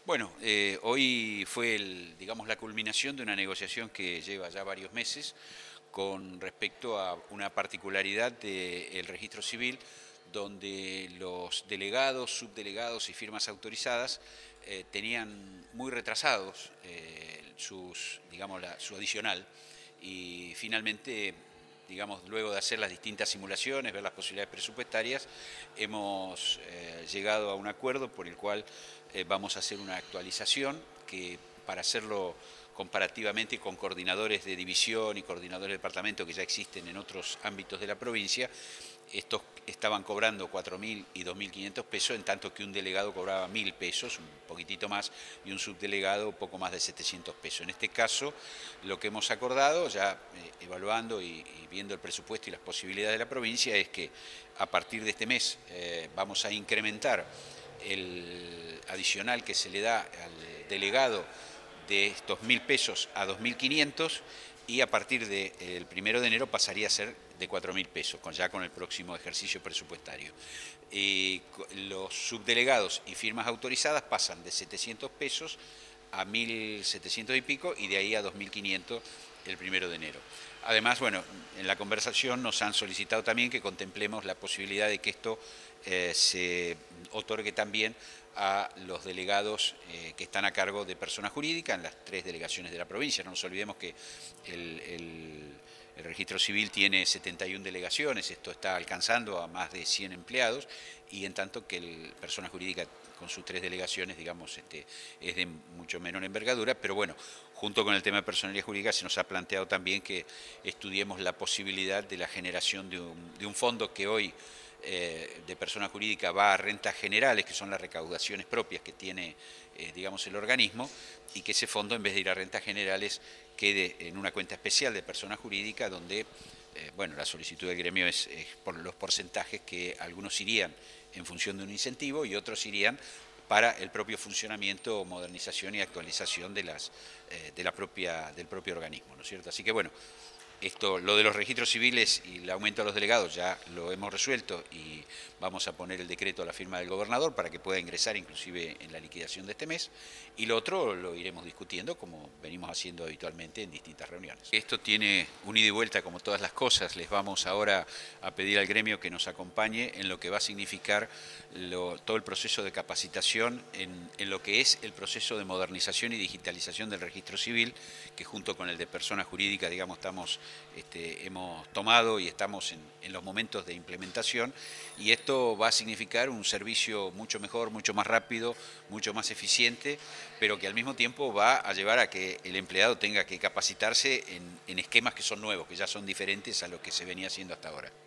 Bueno, hoy fue digamos, la culminación de una negociación que lleva ya varios meses con respecto a una particularidad del registro civil, donde los delegados, subdelegados y firmas autorizadas tenían muy retrasados su adicional, y finalmente, digamos, luego de hacer las distintas simulaciones, ver las posibilidades presupuestarias, hemos llegado a un acuerdo por el cual vamos a hacer una actualización que, para hacerlo comparativamente con coordinadores de división y coordinadores de departamento que ya existen en otros ámbitos de la provincia, estos estaban cobrando 4.000 y 2.500 pesos, en tanto que un delegado cobraba 1.000 pesos, un poquitito más, y un subdelegado poco más de 700 pesos. En este caso, lo que hemos acordado, ya evaluando y viendo el presupuesto y las posibilidades de la provincia, es que a partir de este mes vamos a incrementar el adicional que se le da al delegado de estos 1.000 pesos a 2.500, y a partir del 1 de enero pasaría a ser de 4.000 pesos, ya con el próximo ejercicio presupuestario. Y los subdelegados y firmas autorizadas pasan de 700 pesos a 1.700 y pico, y de ahí a 2.500 el 1 de enero. Además, bueno, en la conversación nos han solicitado también que contemplemos la posibilidad de que esto se otorgue también a los delegados que están a cargo de persona jurídica en las 3 delegaciones de la provincia. No nos olvidemos que el registro civil tiene 71 delegaciones, esto está alcanzando a más de 100 empleados, y en tanto que la persona jurídica con sus 3 delegaciones, digamos, es de mucho menor envergadura, pero bueno, junto con el tema de personalidad jurídica se nos ha planteado también que estudiemos la posibilidad de la generación de un fondo que hoy de persona jurídica va a rentas generales, que son las recaudaciones propias que tiene, digamos, el organismo, y que ese fondo, en vez de ir a rentas generales, quede en una cuenta especial de persona jurídica, donde, bueno, la solicitud del gremio es por los porcentajes, que algunos irían en función de un incentivo y otros irían para el propio funcionamiento, modernización y actualización del propio organismo, ¿no es cierto? Así que, bueno, lo de los registros civiles y el aumento de los delegados ya lo hemos resuelto, y vamos a poner el decreto a la firma del gobernador para que pueda ingresar inclusive en la liquidación de este mes, y lo otro lo iremos discutiendo como venimos haciendo habitualmente en distintas reuniones. Esto tiene un ida y vuelta como todas las cosas. Les vamos ahora a pedir al gremio que nos acompañe en lo que va a significar todo el proceso de capacitación en lo que es el proceso de modernización y digitalización del registro civil, que junto con el de persona jurídica, digamos, hemos tomado y estamos en los momentos de implementación, y esto va a significar un servicio mucho mejor, mucho más rápido, mucho más eficiente, pero que al mismo tiempo va a llevar a que el empleado tenga que capacitarse en esquemas que son nuevos, que ya son diferentes a lo que se venía haciendo hasta ahora.